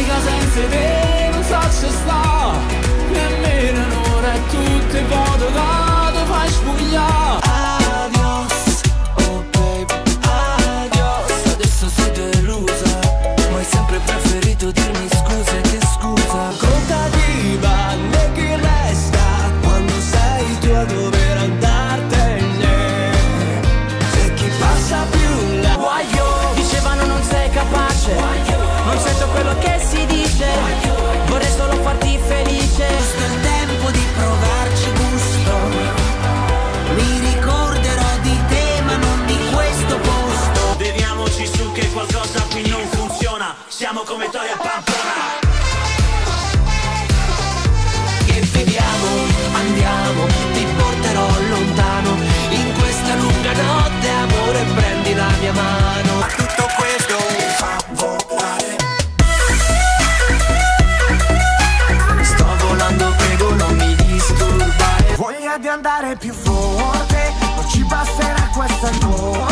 fuori casa in sede, non so se sto nemmeno un'ora e tutte foto da dove fai spugliare. Adios, oh baby, adios. Adesso sei delusa, ma hai sempre preferito dirmi scusa che scusa. Conta di balle che resta quando sei tu a dover andartene. Se chi passa più la guaio, dicevano non sei capace, non sento quello che si dice, vorrei solo farti felice. Questo è il tempo di provarci gusto, mi ricorderò di te ma non di questo posto. Beviamoci su che qualcosa qui non funziona, siamo come Toia e Pampona. Che beviamo, andiamo, ti porterò lontano in questa lunga notte, amore, prendi la mia mano. Tutto questo mi fa volare. Sto volando, prego non mi disturbare. Voglia di andare più forte, non ci basterà questa notte.